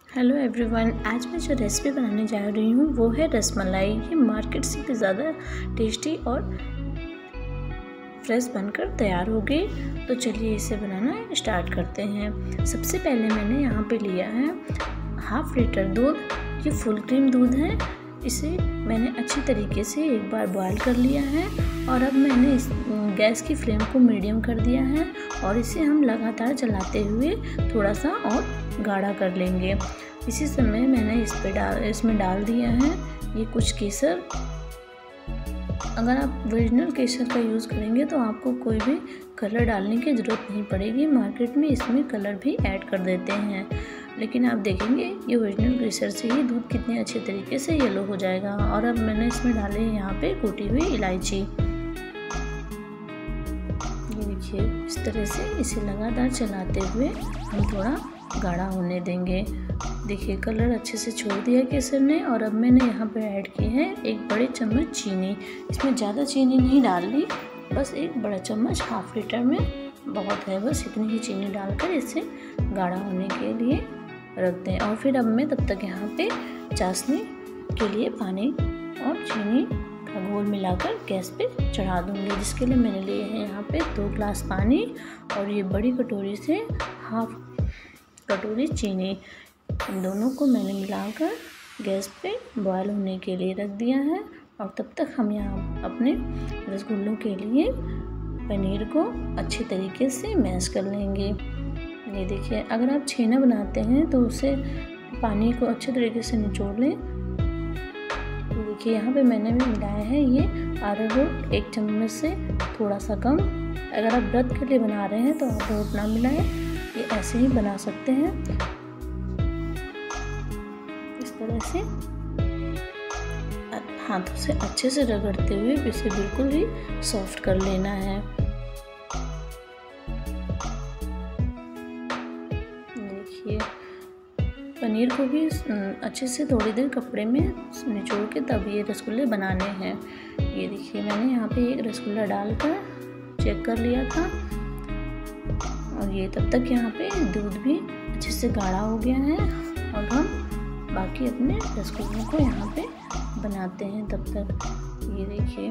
Hello everyone, आज मैं जो रेसिपी बनाने जा रही हूँ वो है रसमलाई। ये मार्केट से भी ज़्यादा टेस्टी और फ्रेश बनकर तैयार हो गई। तो चलिए इसे बनाना स्टार्ट करते हैं। सबसे पहले मैंने यहाँ पे लिया है हाफ लीटर दूध। ये फुल क्रीम दूध है। इसे मैंने अच्छी तरीके से एक बार बॉयल कर लिया है और अब मैंने इस गैस की फ्लेम को मीडियम कर दिया है और इसे हम लगातार चलाते हुए थोड़ा सा और गाढ़ा कर लेंगे। इसी समय मैंने इसमें डाल दिया है ये कुछ केसर। अगर आप ओरिजिनल केसर का यूज़ करेंगे तो आपको कोई भी कलर डालने की ज़रूरत नहीं पड़ेगी। मार्केट में इसमें कलर भी ऐड कर देते हैं, लेकिन आप देखेंगे ये ओरिजिनल केसर से ही दूध कितने अच्छे तरीके से येलो हो जाएगा। और अब मैंने इसमें डाले यहाँ पे कूटी हुई इलायची। ये देखिए, इस तरह से इसे लगातार चलाते हुए हम थोड़ा गाढ़ा होने देंगे। देखिए कलर अच्छे से छोड़ दिया केसर ने। और अब मैंने यहाँ पे ऐड की है एक बड़े चम्मच चीनी। इसमें ज़्यादा चीनी नहीं डालनी, बस एक बड़ा चम्मच, हाफ लीटर में बहुत है, बस इतनी ही चीनी डालकर इसे गाढ़ा होने के लिए रख दें। और फिर अब मैं तब तक यहाँ पे चाशनी के लिए पानी और चीनी का घोल मिलाकर गैस पे चढ़ा दूँगी, जिसके लिए मैंने लिए हैं यहाँ पे 2 ग्लास पानी और ये बड़ी कटोरी से हाफ कटोरी चीनी। इन दोनों को मैंने मिलाकर गैस पे बॉयल होने के लिए रख दिया है। और तब तक हम यहाँ अपने रसगुल्लों के लिए पनीर को अच्छी तरीके से मैश कर लेंगे। ये देखिए, अगर आप छेना बनाते हैं तो उसे पानी को अच्छे तरीके से निचोड़ लें। तो देखिए यहाँ पे मैंने भी मिलाया है ये अरारोट 1 चम्मच से थोड़ा सा कम। अगर आप व्रत के लिए बना रहे हैं तो अरारोट ना मिलाएं, ये ऐसे ही बना सकते हैं। इस तरह से हाथों से अच्छे से रगड़ते हुए इसे बिल्कुल ही सॉफ्ट कर लेना है। देखिए, पनीर को भी अच्छे से थोड़ी देर कपड़े में निचोड़ के तब ये रसगुल्ले बनाने हैं। ये देखिए, मैंने यहाँ पे एक रसगुल्ला डालकर चेक कर लिया था और ये तब तक यहाँ पे दूध भी अच्छे से गाढ़ा हो गया है। और हम बाकी अपने रसगुल्लों को यहाँ पे बनाते हैं तब तक। ये देखिए,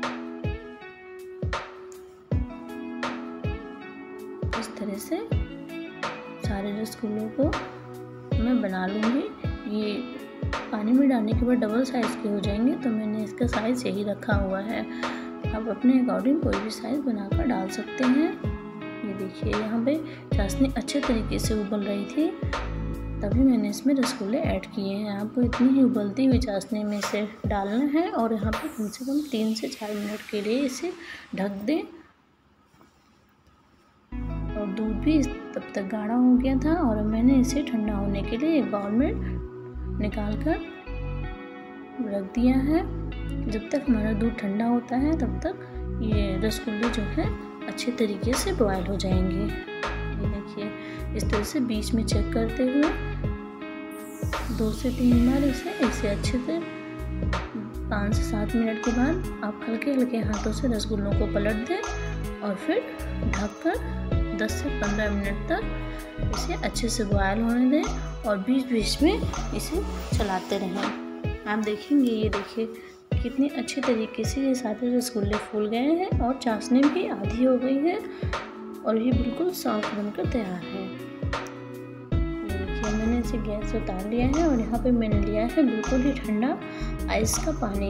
इस तरह से सारे रसगुल्लों को मैं बना लूँगी। ये पानी में डालने के बाद डबल साइज़ के हो जाएंगे, तो मैंने इसका साइज़ यही रखा हुआ है। आप अपने अकॉर्डिंग कोई भी साइज़ बनाकर डाल सकते हैं। ये देखिए, यहाँ पे चाशनी अच्छे तरीके से उबल रही थी, तभी मैंने इसमें रसगुल्ले ऐड किए हैं। आपको इतनी ही उबलती हुई चाशनी में इसे डालना है और यहाँ पे कम से कम 3 से 4 मिनट के लिए इसे ढक दें। और दूध भी तब तक गाढ़ा हो गया था और मैंने इसे ठंडा होने के लिए एक बाउल में निकाल कर रख दिया है। जब तक हमारा दूध ठंडा होता है तब तक ये रसगुल्ले जो है अच्छे तरीके से बॉयल हो जाएंगे। ये देखिए, इस तरह से बीच में चेक करते हुए 2 से 3 बार इसे अच्छे से 5 से 7 मिनट के बाद आप हल्के हल्के हाथों से रसगुल्लों को पलट दें और फिर ढककर 10 से 15 मिनट तक इसे अच्छे से बॉयल होने दें और बीच बीच में इसे चलाते रहें। आप देखेंगे, ये देखिए कितनी अच्छे तरीके से ये सारे रसगुल्ले फूल गए हैं और चाशनी भी आधी हो गई है और ये बिल्कुल सॉफ्ट बनकर तैयार है। देखिए, मैंने इसे गैस से उतार लिया है और यहाँ पे मैंने लिया है बिल्कुल ही ठंडा आइस का पानी।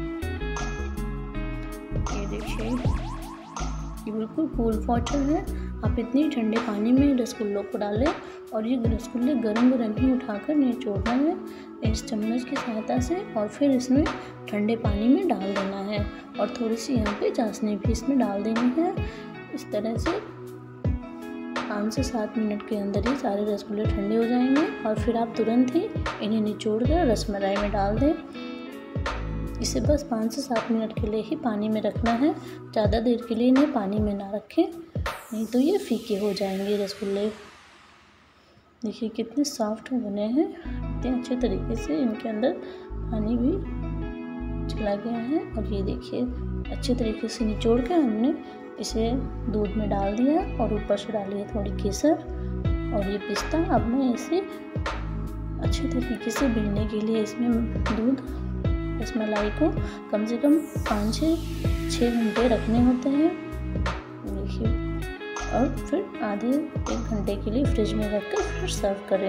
ये देखिए, ये बिल्कुल कूल वाटर है। आप इतनी ठंडे पानी में रसगुल्लों को डालें और ये रसगुल्ले गरम गरम ही उठाकर निचोड़ना है इस चम्मच की सहायता से और फिर इसमें ठंडे पानी में डाल देना है और थोड़ी सी यहाँ पे चाशनी भी इसमें डाल देनी है। इस तरह से 5 से 7 मिनट के अंदर ही सारे रसगुल्ले ठंडे हो जाएंगे और फिर आप तुरंत ही इन्हें निचोड़ कर रसमलाई में डाल दें। इसे बस 5 से 7 मिनट के लिए ही पानी में रखना है, ज़्यादा देर के लिए इन्हें पानी में ना रखें, नहीं तो ये फीके हो जाएंगे रसगुल्ले। देखिए कितने सॉफ्ट बने हैं, इतने अच्छे तरीके से इनके अंदर पानी भी चला गया है। और ये देखिए, अच्छे तरीके से निचोड़ कर हमने इसे दूध में डाल दिया और ऊपर से डाली है थोड़ी केसर और ये पिस्ता। अब मैं इसे अच्छे तरीके से भीगने के लिए इसमें दूध रसमलाई को कम से कम 5-6 घंटे रखने होते हैं। देखिए, और फिर आधे 1 घंटे के लिए फ्रिज में रखकर फिर सर्व करें।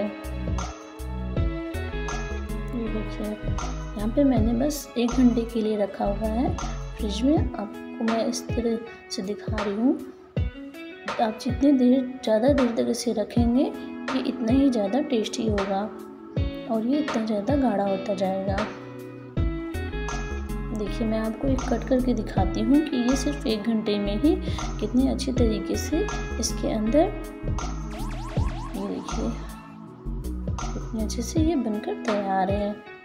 ये देखिए, यहाँ पे मैंने बस 1 घंटे के लिए रखा हुआ है फ्रिज में। आपको मैं इस तरह से दिखा रही हूँ। आप जितनी ज़्यादा देर तक इसे रखेंगे ये इतना ही ज़्यादा टेस्टी होगा और ये इतना ज़्यादा गाढ़ा होता जाएगा। देखिए, मैं आपको एक कट करके दिखाती हूँ कि ये सिर्फ 1 घंटे में ही कितने अच्छी तरीके से इसके अंदर, ये देखिए कितने अच्छे से ये बनकर तैयार है।